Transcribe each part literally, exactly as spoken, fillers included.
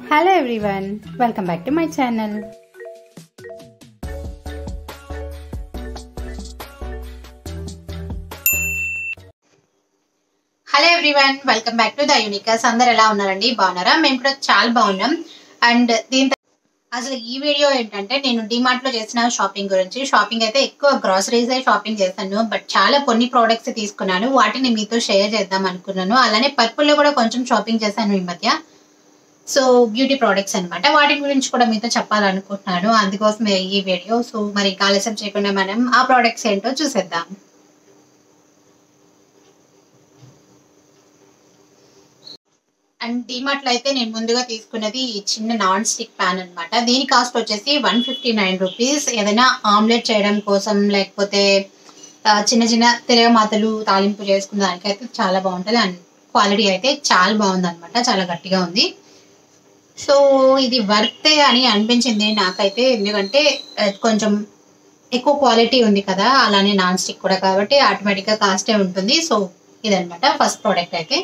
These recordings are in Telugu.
Hello everyone, welcome back to my channel. Hello everyone welcome back to the యూనికస్. అందరు ఎలా ఉన్నారండి? బాగున్నారా? మేము కూడా చాలా బాగున్నాం. అండ్ దీని అసలు ఈ వీడియో ఏంటంటే నేను డిమార్ట్ లో చేసిన షాపింగ్ గురించి. షాపింగ్ అయితే ఎక్కువ గ్రాసరీస్ షాపింగ్ చేశాను, బట్ చాలా కొన్ని ప్రోడక్ట్స్ తీసుకున్నాను. వాటిని మీతో షేర్ చేద్దాం అనుకున్నాను. అలానే పర్పుల్ లో కూడా కొంచెం షాపింగ్ చేశాను ఈ మధ్య. సో బ్యూటీ ప్రోడక్ట్స్ అనమాట, వాటి గురించి కూడా మీతో చెప్పాలనుకుంటున్నాను. అందుకోసమే ఈ వీడియో. సో మరి ఆలస్యం చేయకుండా మనం ఆ ప్రోడక్ట్స్ ఏంటో చూసేద్దాం. అండ్ డిమార్ట్ లో అయితే నేను ముందుగా తీసుకున్నది ఈ చిన్న నాన్ స్టిక్ ప్యాన్ అనమాట. దీని కాస్ట్ వచ్చేసి వన్ ఫిఫ్టీ నైన్ రూపీస్. ఏదైనా ఆమ్లెట్ చేయడం కోసం, లేకపోతే చిన్న చిన్న తిరగమాతలు తాలింపు చేసుకున్న దానికైతే చాలా బాగుంటుంది. అండ్ క్వాలిటీ అయితే చాలా బాగుంది అనమాట, చాలా గట్టిగా ఉంది. సో ఇది వర్తే అని అనిపించింది నాకైతే, ఎందుకంటే కొంచెం ఎక్కువ క్వాలిటీ ఉంది కదా, అలానే నాన్ స్టిక్ కూడా కాబట్టి ఆటోమేటిక్గా కాస్టే ఉంటుంది. సో ఇదనమాట ఫస్ట్ ప్రోడక్ట్ అయితే.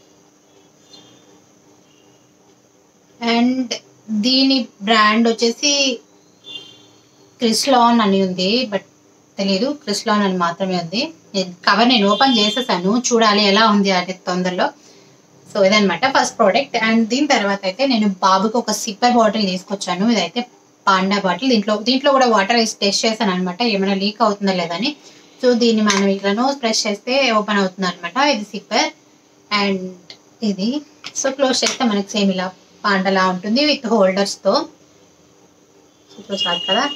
అండ్ దీని బ్రాండ్ వచ్చేసి క్రిస్లాన్ అని ఉంది, బట్ తెలీదు, క్రిస్లాన్ అని మాత్రమే ఉంది. కవర్ నేను ఓపెన్ చేసేసాను, చూడాలి ఎలా ఉంది అది తొందరలో. సో ఇదనమాట ఫస్ట్ ప్రోడక్ట్. అండ్ దీని తర్వాత అయితే నేను బాబుకి ఒక సిప్పర్ బాటిల్ తీసుకొచ్చాను. ఇదైతే పాండా బాటిల్. దీంట్లో దీంట్లో కూడా వాటర్ వేసి టెస్ట్ చేశాను అనమాట, ఏమైనా లీక్ అవుతుందా లేదని. సో దీన్ని మనం ఇట్లా నోస్ ప్రెస్ చేస్తే ఓపెన్ అవుతుంది అనమాట. ఇది సిప్పర్. అండ్ ఇది సో క్లోజ్ చేస్తే మనకి సేమ్ ఇలా పాండలా ఉంటుంది విత్ హోల్డర్స్ తో. చూసారు కదా.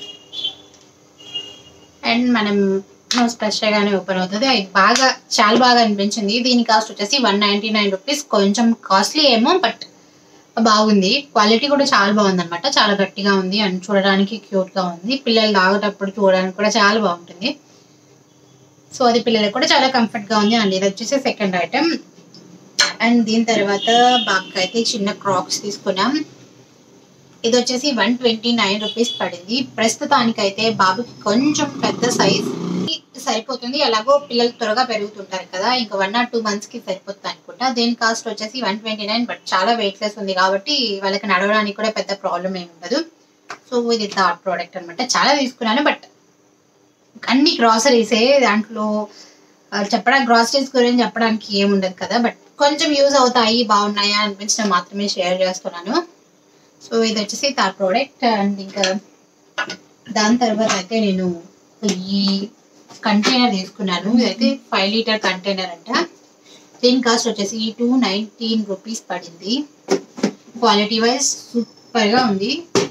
అండ్ మనం నోస్ ఫ్రెష్ గానే ఓపెన్ అవుతుంది. అది బాగా చాలా బాగా అనిపించింది. దీని కాస్ట్ వచ్చేసి వన్ నైన్టీ నైన్ రూపీస్. కొంచెం కాస్ట్లీ ఏమో, బట్ బాగుంది. క్వాలిటీ కూడా చాలా బాగుంది అనమాట, చాలా గట్టిగా ఉంది. అండ్ చూడడానికి క్యూట్ గా ఉంది. పిల్లలు తాగేటప్పుడు చూడడానికి కూడా చాలా బాగుంటుంది. సో అది పిల్లలకు కూడా చాలా కంఫర్ట్ గా ఉంది. అండ్ ఇది వచ్చేసి సెకండ్ ఐటమ్. అండ్ దీని తర్వాత బాబుకి అయితే చిన్న క్రాక్స్ తీసుకున్నాం. ఇది వచ్చేసి వన్ ట్వంటీ నైన్ రూపీస్ పడింది. ప్రస్తుతానికైతే బాబుకి కొంచెం పెద్ద సైజ్ సరిపోతుంది. అలాగో పిల్లలు త్వరగా పెరుగుతుంటారు కదా, ఇంకా వన్ ఆర్ టూ మంత్స్ కి సరిపోతుంది అనుకుంటా. దీని కాస్ట్ వచ్చేసి వన్ ట్వంటీ నైన్ బట్ చాలా వెయిట్లెస్ ఉంది కాబట్టి వాళ్ళకి నడవడానికి కూడా పెద్ద ప్రాబ్లం ఏమి ఉండదు. సో ఇది థర్డ్ ప్రోడక్ట్ అనమాట. చాలా తీసుకున్నాను, బట్ అన్ని గ్రాసరీసే. దాంట్లో చెప్పడానికి గ్రాసరీస్ గురించి చెప్పడానికి ఏముండదు కదా, బట్ కొంచెం యూజ్ అవుతాయి, బాగున్నాయా అనిపించడం మాత్రమే షేర్ చేస్తున్నాను. సో ఇది వచ్చేసి థర్డ్ ప్రోడక్ట్. అండ్ ఇంకా దాని తర్వాత అయితే నేను ఈ కంటైనర్ తీసుకున్నాను. ఇదైతే ఫైవ్ లీటర్ కంటైనర్ అంట. దీని కాస్ట్ వచ్చేసి టూ నైన్టీన్ రూపీస్ పడింది. క్వాలిటీ వైజ్ సూపర్ గా ఉంది.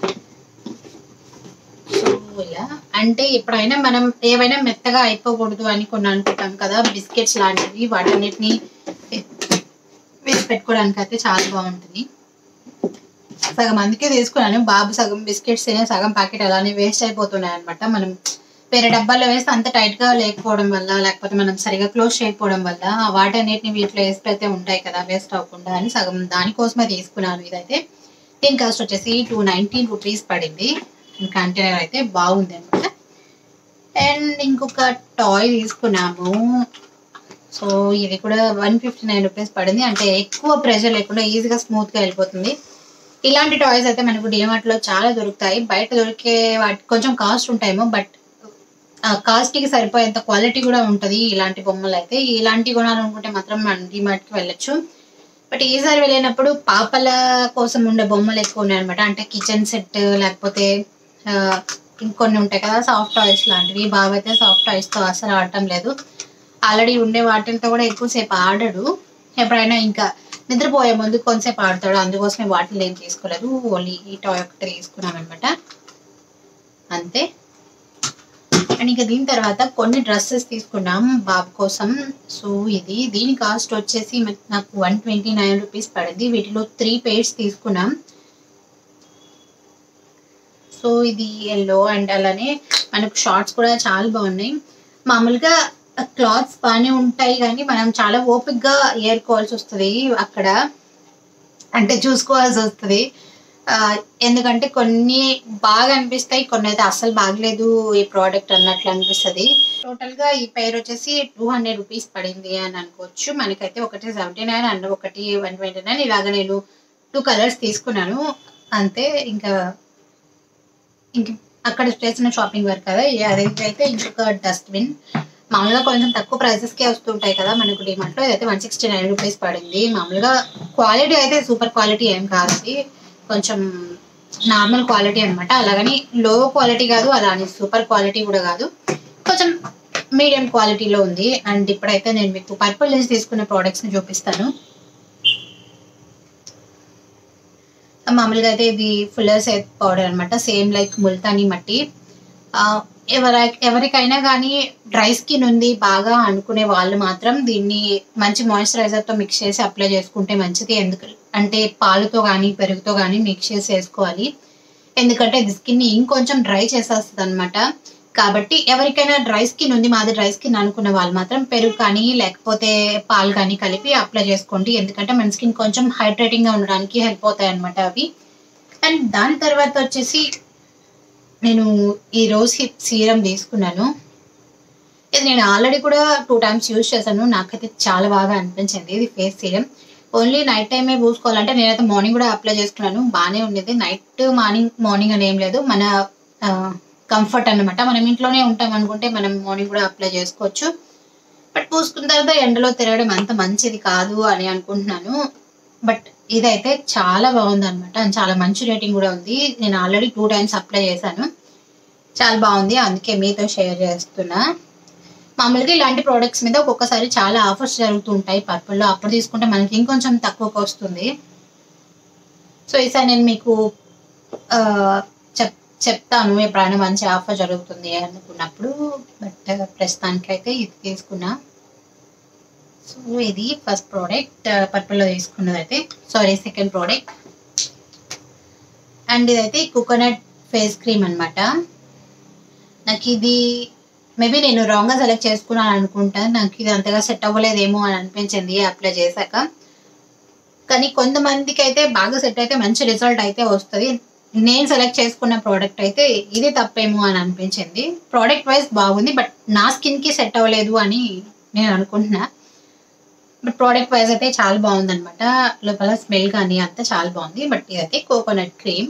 సో ఇలా అంటే ఎప్పుడైనా మనం ఏవైనా మెత్తగా అయిపోకూడదు అని కొన్ని అనుకుంటాం కదా, బిస్కెట్స్ లాంటివి, వాటన్నిటిని వేసి పెట్టుకోవడానికి అయితే చాలా బాగుంటుంది. సగం అందుకే తీసుకున్నాను. బాబు సగం బిస్కెట్స్ తినే సగం ప్యాకెట్ అలానే వేస్ట్ అయిపోతున్నాయి అనమాట. మనం వేరే డబ్బాల్లో వేస్తే అంత టైట్ గా లేకపోవడం వల్ల, లేకపోతే మనం సరిగా క్లోజ్ చేయకపోవడం వల్ల వాటన్నిటిని వీటిలో వేస్ట్ అయితే ఉంటాయి కదా, వేస్ట్ అవ్వకుండా అని సగం దానికోసమే తీసుకున్నాను. ఇదైతే దీని కాస్ట్ వచ్చేసి టూ నైన్టీన్ రూపీస్ పడింది. కంటైనర్ అయితే బాగుంది అనమాట. అండ్ ఇంకొక టాయ్ తీసుకున్నాము. సో ఇది కూడా వన్ ఫిఫ్టీ నైన్ రూపీస్ పడింది. అంటే ఎక్కువ ప్రెషర్ లేకుండా ఈజీగా స్మూత్ గా వెళ్ళిపోతుంది. ఇలాంటి టాయ్స్ అయితే మనకు డిమార్ట్ లో చాలా దొరుకుతాయి. బయట దొరికే వాటి కొంచెం కాస్ట్ ఉంటాయేమో, బట్ కాస్ట్ కి సరిపోయేంత క్వాలిటీ కూడా ఉంటది. ఇలాంటి బొమ్మలు అయితే ఇలాంటి కొనాలనుకుంటే మాత్రం మనం డిమార్ట్ కి వెళ్ళొచ్చు. బట్ ఈసారి వెళ్ళినప్పుడు పాపల కోసం ఉండే బొమ్మలు ఎక్కువ ఉన్నాయి అనమాట. అంటే కిచెన్ సెట్, లేకపోతే ఇంకొన్ని ఉంటాయి కదా సాఫ్ట్ టాయ్స్ లాంటివి. బాబు అయితే సాఫ్ట్ టాయ్స్ తో అసలు ఆడటం లేదు. ఆల్రెడీ ఉండే వాటితో కూడా ఎక్కువసేపు ఆడడు. ఎప్పుడైనా ఇంకా నిద్రపోయే ముందు కొంతసేపు ఆడతాడు. అందుకోసమే వాటిని ఏం తీసుకోలేదు, ఓన్లీ ఈ టాయ్ ఒకటి తీసుకున్నాం అనమాట, అంతే. అండ్ ఇంకా దీని తర్వాత కొన్ని డ్రెస్సెస్ తీసుకున్నాం బాబు కోసం. సో ఇది దీని కాస్ట్ వచ్చేసి నాకు వన్ ట్వంటీ నైన్ రూపీస్ పడింది. వీటిలో త్రీ పేర్స్ తీసుకున్నాం. సో ఇది ఎల్లో అండ్ అలానే మనకు షార్ట్స్ కూడా చాలా బాగున్నాయి. మామూలుగా క్లాత్స్ బాగానే ఉంటాయి కానీ మనం చాలా ఓపిక్గా ఏరుకోవాల్సి వస్తుంది అక్కడ, అంటే చూసుకోవాల్సి వస్తుంది. ఎందుకంటే కొన్ని బాగా అనిపిస్తాయి, కొన్ని అయితే అస్సలు బాగలేదు ఈ ప్రోడక్ట్ అన్నట్లు అనిపిస్తుంది. టోటల్ గా ఈ పేరు వచ్చేసి టూ హండ్రెడ్ రూపీస్ పడింది అని అనుకోవచ్చు. మనకైతే ఒకటి సెవెంటీ నైన్ అండ్ ఒకటి వన్ ట్వంటీ నైన్ ఇలాగ నేను టూ కలర్స్ తీసుకున్నాను అంతే. ఇంకా ఇంక అక్కడ చేసిన షాపింగ్ వర్క్ కదా, అదైతే ఇంకొక డస్ట్బిన్ మామూలుగా కొంచెం తక్కువ ప్రైసెస్కే వస్తుంటాయి కదా మనకు డిమార్ట్లో. ఇదైతే వన్ సిక్స్టీ నైన్ రూపీస్ పడింది. మామూలుగా క్వాలిటీ అయితే సూపర్ క్వాలిటీ ఏం కాదు, కొంచెం నార్మల్ క్వాలిటీ అనమాట. అలాగని లో క్వాలిటీ కాదు, అలానే సూపర్ క్వాలిటీ కూడా కాదు, కొంచెం మీడియం క్వాలిటీలో ఉంది. అండ్ ఇప్పుడైతే నేను మీకు పర్పుల్ నుంచి తీసుకున్న ప్రోడక్ట్స్ని చూపిస్తాను. మామూలుగా అయితే ఇది ఫుల్లర్ సెట్ పౌడర్ అనమాట, సేమ్ లైక్ ముల్తానీ మట్టి. ఎవర ఎవరికైనా కానీ డ్రై స్కిన్ ఉంది బాగా అనుకునే వాళ్ళు మాత్రం దీన్ని మంచి మాయిశ్చరైజర్తో మిక్స్ చేసి అప్లై చేసుకుంటే మంచిది. ఎందుకు అంటే పాలుతో కానీ పెరుగుతో కానీ మిక్స్ చేసి వేసుకోవాలి, ఎందుకంటే ఇది స్కిన్ని ఇంకొంచెం డ్రై చేసేస్తుంది అనమాట. కాబట్టి ఎవరికైనా డ్రై స్కిన్ ఉంది, మాది డ్రై స్కిన్ అనుకున్న వాళ్ళు మాత్రం పెరుగు కానీ లేకపోతే పాలు కానీ కలిపి అప్లై చేసుకోండి, ఎందుకంటే మన స్కిన్ కొంచెం హైడ్రేటింగ్గా ఉండడానికి హెల్ప్ అవుతాయి అనమాట అవి. అండ్ దాని తర్వాత వచ్చేసి నేను ఈ రోజ్ హిప్ సీరం తీసుకున్నాను. ఇది నేను ఆల్రెడీ కూడా టూ టైమ్స్ యూజ్ చేశాను, నాకైతే చాలా బాగా అనిపించింది. ఇది ఫేస్ సీరం ఓన్లీ నైట్ టైమే పూసుకోవాలంటే నేనైతే మార్నింగ్ కూడా అప్లై చేసుకున్నాను, బాగానే ఉండేది. నైట్ మార్నింగ్ మార్నింగ్ అని ఏం లేదు, మన కంఫర్ట్ అనమాట. మనం ఇంట్లోనే ఉంటాం అనుకుంటే మనం మార్నింగ్ కూడా అప్లై చేసుకోవచ్చు. బట్ పూసుకున్న తర్వాత ఎండలో తిరగడం అంత మంచిది కాదు అని అనుకుంటున్నాను. బట్ ఇదైతే చాలా బాగుంది అనమాట, చాలా మంచి రేటింగ్ కూడా ఉంది. నేను ఆల్రెడీ టూ టైమ్స్ అప్లై చేశాను, చాలా బాగుంది, అందుకే మీతో షేర్ చేస్తున్నా. మామూలుగా ఇలాంటి ప్రోడక్ట్స్ మీద ఒక్కొక్కసారి చాలా ఆఫర్స్ జరుగుతూ ఉంటాయి పర్పుల్లో, అప్పుడు తీసుకుంటే మనకి ఇంకొంచెం తక్కువకి వస్తుంది. సో ఈసారి నేను మీకు చెప్ చెప్తాను ఎప్పుడైనా మంచి ఆఫర్ జరుగుతుంది అనుకున్నప్పుడు. బట్ ప్రస్తుతానికైతే ఇది తీసుకున్నా. సో ఇది ఫస్ట్ ప్రోడక్ట్ పర్పుల్లో తీసుకున్నది అయితే, సారీ సెకండ్ ప్రోడక్ట్. అండ్ ఇదైతే కోకోనట్ ఫేస్ క్రీమ్ అనమాట. నాకు ఇది మేబీ నేను రాంగ్గా సెలెక్ట్ చేసుకున్నాను అనుకుంటాను, నాకు ఇది అంతగా సెట్ అవ్వలేదేమో అని అనిపించింది అప్లై చేశాక. కానీ కొంతమందికి అయితే బాగా సెట్ అయితే మంచి రిజల్ట్ అయితే వస్తుంది. నేను సెలెక్ట్ చేసుకున్న ప్రోడక్ట్ అయితే ఇది తప్పేమో అని అనిపించింది. ప్రోడక్ట్ వైజ్ బాగుంది, బట్ నా స్కిన్కి సెట్ అవ్వలేదు అని నేను అనుకుంటున్నా. బట్ ప్రోడక్ట్ వైజ్ అయితే చాలా బాగుంది అనమాట, లోపల స్మెల్ కానీ అంతా చాలా బాగుంది. బట్ ఇదైతే కోకోనట్ క్రీమ్.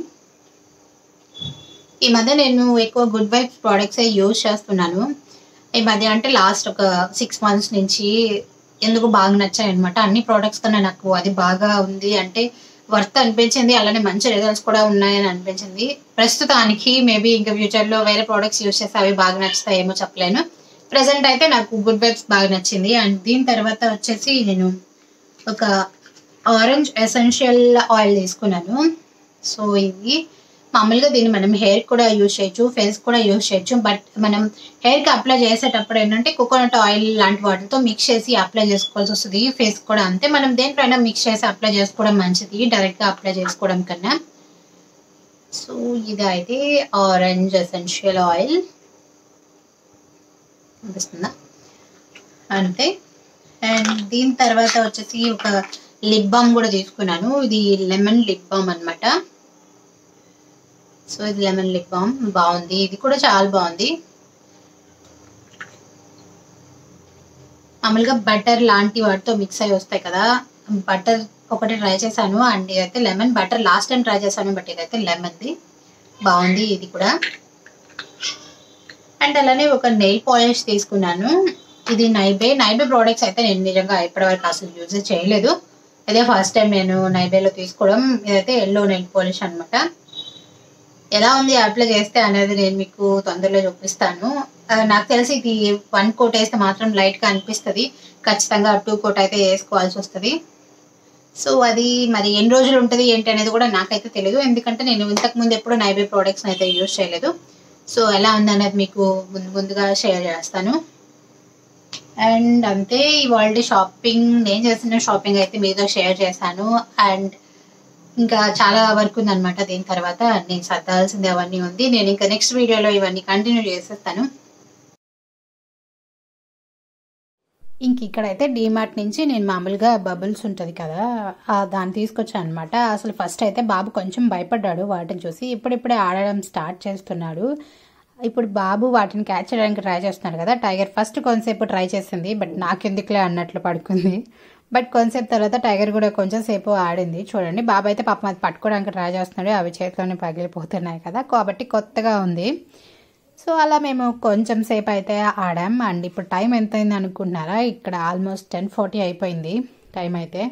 ఈ మధ్య నేను ఎక్కువ గుడ్ వైబ్స్ ప్రోడక్ట్సే యూజ్ చేస్తున్నాను ఈ మధ్య, అంటే లాస్ట్ ఒక సిక్స్ మంత్స్ నుంచి. ఎందుకు బాగా నచ్చాయి అనమాట అన్ని ప్రోడక్ట్స్ కన్నా, నాకు అది బాగా ఉంది అంటే వర్త్ అనిపించింది, అలానే మంచి రిజల్ట్స్ కూడా ఉన్నాయని అనిపించింది. ప్రస్తుతానికి మేబీ ఇంకా ఫ్యూచర్లో వేరే ప్రోడక్ట్స్ యూజ్ చేస్తే అవి బాగా నచ్చుతాయేమో చెప్పలేను. ప్రెసెంట్ అయితే నాకు గుడ్ వైబ్స్ బాగా నచ్చింది. అండ్ దీని తర్వాత వచ్చేసి నేను ఒక ఆరెంజ్ ఎసెన్షియల్ ఆయిల్ తీసుకున్నాను. సో ఇది మామూలుగా దీన్ని మనం హెయిర్ కూడా యూజ్ చేయొచ్చు, ఫేస్ కూడా యూజ్ చేయొచ్చు. బట్ మనం హెయిర్కి అప్లై చేసేటప్పుడు ఏంటంటే కోకోనట్ ఆయిల్ లాంటి వాటితో మిక్స్ చేసి అప్లై చేసుకోవాల్సి వస్తుంది. ఫేస్ కూడా అంతే, మనం దేనిపైన మిక్స్ చేసి అప్లై చేసుకోవడం మంచిది డైరెక్ట్గా అప్లై చేసుకోవడం కన్నా. సో ఇది అయితే ఆరెంజ్ ఎసెన్షియల్ ఆయిల్ అనిపిస్తుందా అంతే. అండ్ దీని తర్వాత వచ్చేసి ఒక లిప్ బామ్ కూడా తీసుకున్నాను. ఇది లెమన్ లిప్ బామ్ అనమాట. సో ఇది లెమన్ లిప్ బామ్ బాగుంది, ఇది కూడా చాలా బాగుంది. మామూలుగా బటర్ లాంటి వాటితో మిక్స్ అయ్యి వస్తాయి కదా, బటర్ ఒకటి ట్రై చేశాను. అండ్ ఇదైతే lemon butter last time try చేశాను, బట్ ఇదైతే లెమన్ది బాగుంది ఇది కూడా. అండ్ అలానే ఒక నెయిల్ పాలిష్ తీసుకున్నాను. ఇది నైబే నైబే ప్రోడక్ట్స్ అయితే నేను నిజంగా ఇప్పటివరకు అసలు యూజ్ చేయలేదు, ఇదే ఫస్ట్ టైం నేను నైబేలో తీసుకోవడం. ఇదైతే ఎల్లో నెయిల్ పాలిష్ అనమాట. ఎలా ఉంది అప్లై చేస్తే అనేది నేను మీకు తొందరలో చూపిస్తాను. నాకు తెలిసి ఇది వన్ కోట్ వేస్తే మాత్రం లైట్గా అనిపిస్తుంది, ఖచ్చితంగా టూ కోట్ అయితే వేసుకోవాల్సి వస్తుంది. సో అది మరి ఎన్ని రోజులు ఉంటుంది ఏంటి అనేది కూడా నాకైతే తెలియదు, ఎందుకంటే నేను ఇంతకుముందు ఎప్పుడు నైబే ప్రోడక్ట్స్ని అయితే యూజ్ చేయలేదు. సో ఎలా ఉంది అనేది మీకు ముందు ముందుగా షేర్ చేస్తాను. అండ్ అంతే, ఇవాళ షాపింగ్ నేను చేసిన షాపింగ్ అయితే మీతో షేర్ చేశాను. అండ్ ఇంకా చాలా వర్క్ ఉందన్నమాట, దీని తర్వాత నేను సర్దాల్సింది అవన్నీ ఉంది. నేను ఇంకా నెక్స్ట్ వీడియోలో ఇవన్నీ కంటిన్యూ చేసేస్తాను. ఇంక ఇక్కడైతే డీమార్ట్ నుంచి నేను మామూలుగా బబుల్స్ ఉంటుంది కదా దాన్ని తీసుకొచ్చాను అనమాట. అసలు ఫస్ట్ అయితే బాబు కొంచెం భయపడ్డాడు వాటిని చూసి, ఇప్పుడిప్పుడే ఆడడం స్టార్ట్ చేస్తున్నాడు. ఇప్పుడు బాబు వాటిని క్యాచ్ చేయడానికి ట్రై చేస్తున్నాడు కదా. టైగర్ ఫస్ట్ కొంతసేపు ట్రై చేసింది, బట్ నాకెందుకులే అన్నట్లు పడుకుంది. బట్ కొంతసేపు తర్వాత టైగర్ కూడా కొంచెం సేపు ఆడింది. చూడండి బాబు అయితే పాపం అది పట్టుకోవడానికి ట్రై చేస్తున్నాడు, అవి చేతిలోనే పగిలిపోతున్నాయి కదా, కాబట్టి కొత్తగా ఉంది. సో అలా మేము కొంచెం సేపు అయితే ఆడాం. అండ్ ఇప్పుడు టైం ఎంత అయింది అనుకుంటున్నారా, ఇక్కడ ఆల్మోస్ట్ టెన్ ఫార్టీ అయిపోయింది టైం అయితే.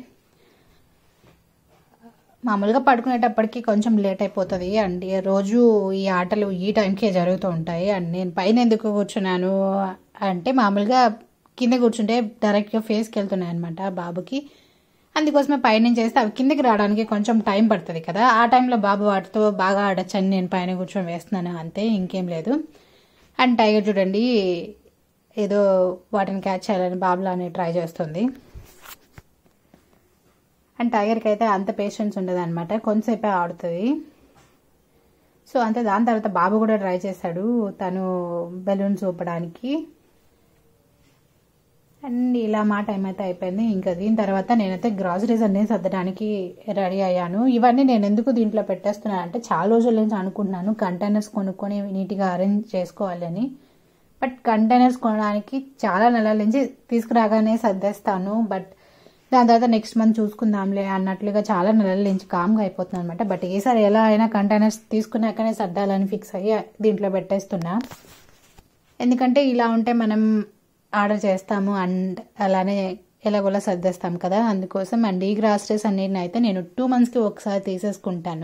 మామూలుగా పడుకునేటప్పటికి కొంచెం లేట్ అయిపోతుంది అండ్ రోజు ఈ ఆటలు ఈ టైంకే జరుగుతూ ఉంటాయి. అండ్ నేను పైన ఎందుకు కూర్చున్నాను అంటే మామూలుగా కింద కూర్చుంటే డైరెక్ట్గా ఫేస్కి వెళ్తున్నాయి అనమాట బాబుకి, అందుకోసమే పైనుంచి చేస్తే అవి కిందకి రావడానికి కొంచెం టైం పడుతుంది కదా, ఆ టైంలో బాబు వాటితో బాగా ఆడొచ్చు అని నేను పైన కూర్చొని వేస్తున్నాను అంతే, ఇంకేం లేదు. అండ్ టైగర్ చూడండి ఏదో వాటిని క్యాచ్ చేయాలని బాబులానే ట్రై చేస్తుంది. అండ్ టైగర్కి అయితే అంత పేషెన్స్ ఉండదు అనమాట, కొంతసేపే ఆడుతుంది. సో అంతే, దాని తర్వాత బాబు కూడా ట్రై చేశాడు తను బెలూన్స్ ఊపడానికి. అండ్ ఇలా మా టైం అయితే అయిపోయింది. ఇంకా దీని తర్వాత నేనైతే గ్రాసరీస్ అన్నీ సర్దడానికి రెడీ అయ్యాను. ఇవన్నీ నేను ఎందుకు దీంట్లో పెట్టేస్తున్నాను అంటే చాలా రోజుల నుంచి అనుకుంటున్నాను కంటైనర్స్ కొనుక్కొని నీట్గా అరేంజ్ చేసుకోవాలి అని. బట్ కంటైనర్స్ కొనడానికి చాలా నెలల నుంచి తీసుకురాగానే సర్దేస్తాను, బట్ దాని తర్వాత నెక్స్ట్ మంత్ చూసుకుందాంలే అన్నట్లుగా చాలా నెలల నుంచి కామ్గా అయిపోతుంది అనమాట. బట్ ఈసారి ఎలా అయినా కంటైనర్స్ తీసుకున్నాకనే సర్దాలని ఫిక్స్ అయ్యి దీంట్లో పెట్టేస్తున్నా. ఎందుకంటే ఇలా ఉంటే మనం ఆర్డర్ చేస్తాము అండ్ అలానే ఎలాగోలా సర్దేస్తాం కదా, అందుకోసం. అండ్ ఈ గ్రాసరీస్ అన్నిటిని అయితే నేను టూ మంత్స్కి ఒకసారి తీసేసుకుంటాను.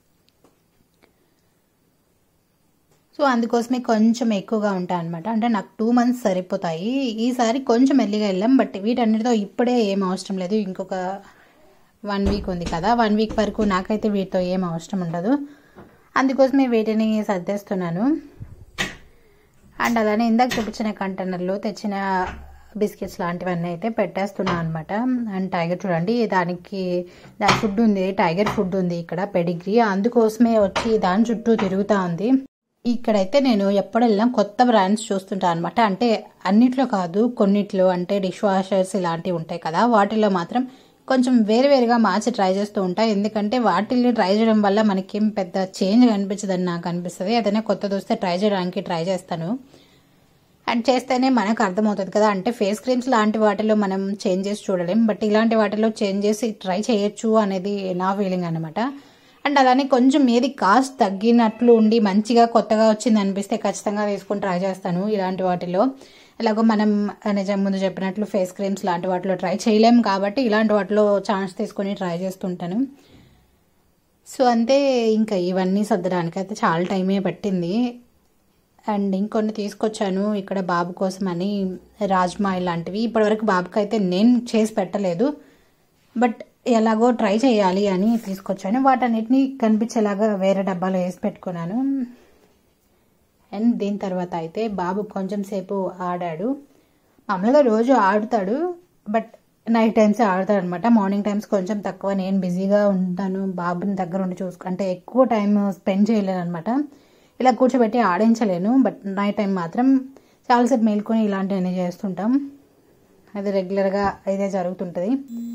సో అందుకోసమే కొంచెం ఎక్కువగా ఉంటాయి అనమాట, అంటే నాకు టూ మంత్స్ సరిపోతాయి. ఈసారి కొంచెం ఎల్లిగా వెళ్ళాం, బట్ వీటన్నిటితో ఇప్పుడే ఏం అవసరం లేదు, ఇంకొక వన్ వీక్ ఉంది కదా, వన్ వీక్ వరకు నాకైతే వీటితో ఏం అవసరం ఉండదు, అందుకోసమే వీటిని సర్దేస్తున్నాను. అండ్ అలానే ఇందాక చూపించిన కంటైనర్లో తెచ్చిన బిస్కెట్స్ లాంటివన్నీ అయితే పెట్టేస్తున్నాను అనమాట. అండ్ టైగర్ చూడండి దానికి దాని ఫుడ్ ఉంది, టైగర్ ఫుడ్ ఉంది ఇక్కడ పెడిగ్రీ, అందుకోసమే వచ్చి దాని చుట్టూ తిరుగుతూ ఉంది. ఇక్కడైతే నేను ఎప్పుడు వెళ్ళినా కొత్త బ్రాండ్స్ చూస్తుంటాను అనమాట, అంటే అన్నిట్లో కాదు కొన్నిట్లో, అంటే డిష్ వాషర్స్ ఇలాంటివి ఉంటాయి కదా, వాటిల్లో మాత్రం కొంచెం వేరు వేరుగా మార్చి ట్రై చేస్తూ ఉంటాయి. ఎందుకంటే వాటిల్ని ట్రై చేయడం వల్ల మనకేం పెద్ద చేంజ్ కనిపించదని నాకు అనిపిస్తుంది. ఏదైనా కొత్తది వస్తే ట్రై చేయడానికి ట్రై చేస్తాను, అండ్ చేస్తేనే మనకు అర్థమవుతుంది కదా. అంటే ఫేస్ క్రీమ్స్ లాంటి వాటిలో మనం చేంజ్ చేసి చూడలేం, బట్ ఇలాంటి వాటిలో చేంజ్ చేసి ట్రై చేయొచ్చు అనేది నా ఫీలింగ్ అనమాట. అండ్ అలానే కొంచెం ఏది కాస్ట్ తగ్గినట్లు ఉండి మంచిగా కొత్తగా వచ్చింది అనిపిస్తే ఖచ్చితంగా తీసుకొని ట్రై చేస్తాను ఇలాంటి వాటిలో. ఎలాగో మనం నిజం ముందు చెప్పినట్లు ఫేస్ క్రీమ్స్ లాంటి వాటిలో ట్రై చేయలేం కాబట్టి ఇలాంటి వాటిలో ఛాన్స్ తీసుకొని ట్రై చేస్తుంటాను. సో అంతే, ఇంకా ఇవన్నీ సర్దడానికి అయితే చాలా టైమే పట్టింది. అండ్ ఇంకొన్ని తీసుకొచ్చాను ఇక్కడ బాబు కోసం అని, రాజ్మా ఇలాంటివి. ఇప్పటివరకు బాబుకి అయితే నేను చేసి పెట్టలేదు, బట్ ఎలాగో ట్రై చేయాలి అని తీసుకొచ్చాను. వాటన్నిటిని కనిపించేలాగా వేరే డబ్బాలో వేసి పెట్టుకున్నాను. అండ్ దీని తర్వాత అయితే బాబు కొంచెం సేపు ఆడాడు. మామూలుగా రోజు ఆడుతాడు, బట్ నైట్ టైమ్స్ ఆడతాడు అనమాట, మార్నింగ్ టైమ్స్ కొంచెం తక్కువ. నేను బిజీగా ఉంటాను, బాబుని దగ్గర ఉండి చూసుకు అంటే ఎక్కువ టైం స్పెండ్ చేయలేను అనమాట, ఇలా కూర్చోబెట్టి ఆడించలేను. బట్ నైట్ టైం మాత్రం చాలాసేపు మేల్కొని ఇలాంటివన్నీ చేస్తుంటాం, అది రెగ్యులర్గా ఇదే జరుగుతుంటుంది.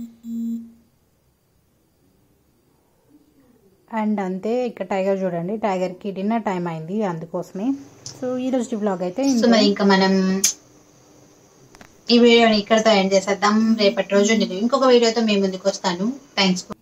అండ్ అంతే, ఇక్కడ టైగర్ చూడండి, టైగర్కి డిన్నర్ టైం అయింది అందుకోసమే. సో ఈ రోజు వ్లాగ్ అయితే ఇంకా మనం ఈ వీడియోని ఇక్కడతో ఎండ్ చేసేద్దాం. రేపటి రోజు నేను ఇంకొక వీడియోతో మేము ముందుకు వస్తాను. థ్యాంక్స్.